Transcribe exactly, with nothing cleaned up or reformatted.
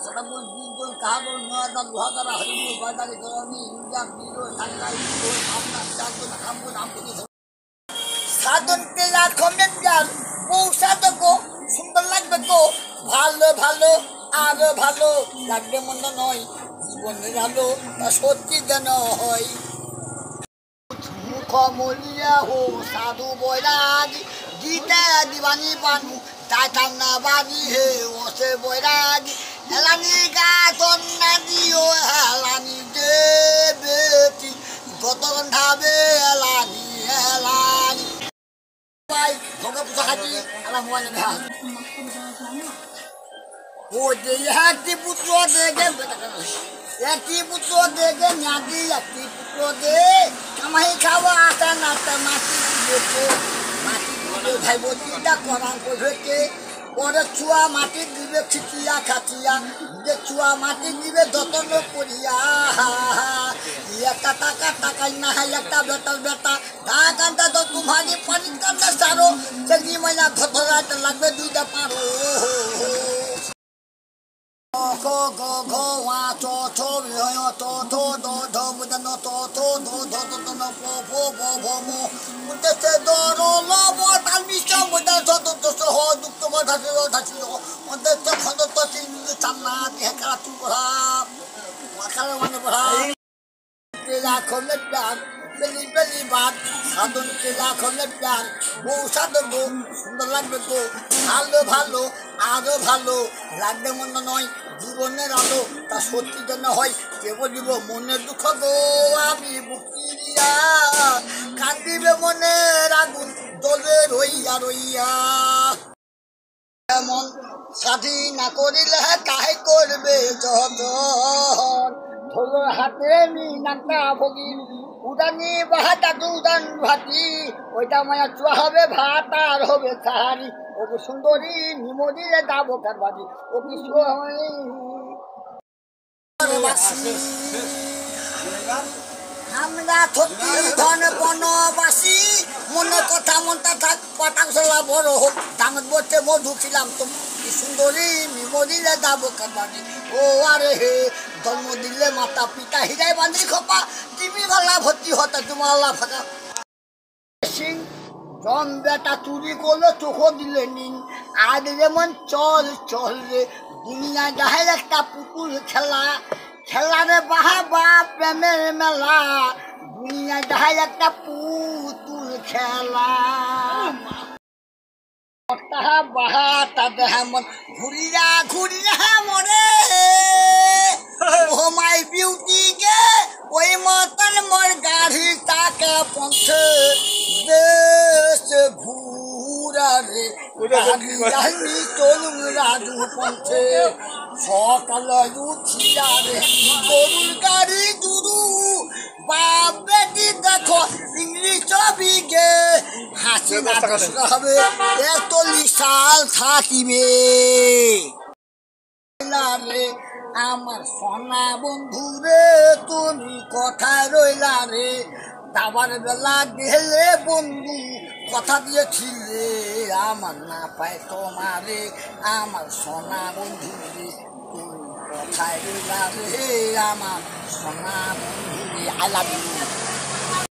Sabon bingung kahon nada luhada hari badari dorani injak biro sangai biro amna jago nakambu nampuni সাধন পেলা কমেন যার পৌঁছাতে গো সুন্দর লাগবে গো ভালো ভালো আরো ভালো লাগবে মন্দ নয় জীবনের আলো তা সত্যি যেন হয় মুখ মলিয়া হো সাধু বৈরাগী গীতা দিবানি বানু তাইতাম না বাড়ি হে ওসে বৈরাগী হেলানি গা তন্না দিও হেলানি দেবেতি গতরন ধাবে হেলানি হেলানি Bye. Hoga pusa haji alam wala na. O de yakti putro dege yakti putro dege nyadi yakti putro de kamai khawa ata nata mati deko mati deko bhai boti ta koran ko heke pore chua mati dibe khitiya khatiya de chua mati dibe dotono koriya একটা টাকা টাকাই না হয় একটা বেটা বেটা টাকাটা তো তোমারই পানিটা সারো সেদিন ময়না ধরাতে লাগবে দুইটা পারো গো গো গো ওয়া চো চো বিয় তো তো দো ধো মুদন তো তো দো ধো তো তো ন পো পো পো পো মো মুদে সে দরো লবো তাল মিশা মুদে তো তো তো সহ দুঃখ কথা ছিল ধাছিল মুদে তো খন্দ তো তিন চান্না দিয়ে কারা তু পড়া মাখালে মানে পড়া লাখের প্যার বেলি বেলি ভাত সাধনকে লাখের প্যার বউ সাধন গো সুন্দর লাগবে গো ভালো ভালো আরো ভালো লাগবে মন্দ নয় জীবনের আলো তা সত্যি যেন হয় কে বলিব মনের দুঃখ গো আমি বুকিরিয়া কান্দিবে মনের আগুন দলে রইয়া রইয়া এমন স্বাধীন না করিলে কাহে করবে যতন ধরো হাতে নি নাকা ভগি উদানি বাহাটা দুদান ভাতি ওইটা মায়া চুয়া হবে ভাত আর হবে সাহারি ও সুন্দরী নিমদিরে দাবো কারবাদি ও কি আমরা থকি ধন বনবাসী মনে কথা মনটা থাক পাটাংশলা বড় হোক দামত বসে মধু খিলাম তো সুন্দরী নিমদিরে দাবো কারবাদি ও আরে হে জন্ম দিলে মাতা পিতা হীরায় বাঁধি খোপা টিভি ভালা ভর্তি হতে তোমার ফাঁকা সিং জন বেটা চুরি করলো চোখ দিলে নিন আজ যেমন চল চল রে দুনিয়ায় যাহে একটা পুতুল খেলা খেলা রে বাহা বা প্রেমের মেলা দুনিয়ায় যাহে একটা পুতুল খেলা তাহা বাহা তা দেহা মন ঘুরিয়া ঘুরিয়া মরে ও মাই বিউটি গে ওই মতন মোর গাড়ি তাকে পৌঁছে দেশ ঘুরা রে গাড়ি চলুন রাজু পৌঁছে সকাল উঠিয়া রে গরুর গাড়ি দুরু বাপ বেটি দেখো ইংলিশ ছবি গে হাসি হবে একচল্লিশ সাল থাকিবে রে আমার সোনা বন্ধু রে তুমি কোথায় রইলা রে দাবার বেলা গেলে বন্ধু কথা দিয়েছিলে আমার না পায় তোমারে আমার সোনা বন্ধু রে তুমি কোথায় রইলা রে আমার সোনা বন্ধু রে আই লাভ ইউ